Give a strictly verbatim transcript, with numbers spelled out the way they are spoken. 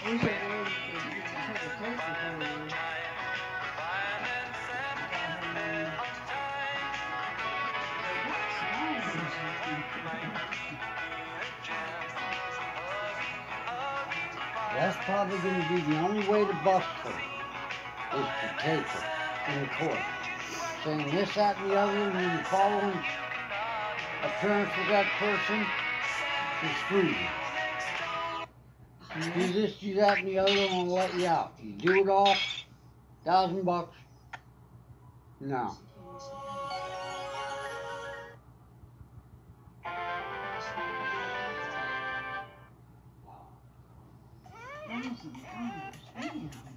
We should go and take a tape before we That's probably going to be the only way to bust her, is to tape her in court. Saying this, that, and the other, and then following appearance with that person is free. You do this, do that, and the other, and we'll let you out. You do it all, thousand bucks. No. That was the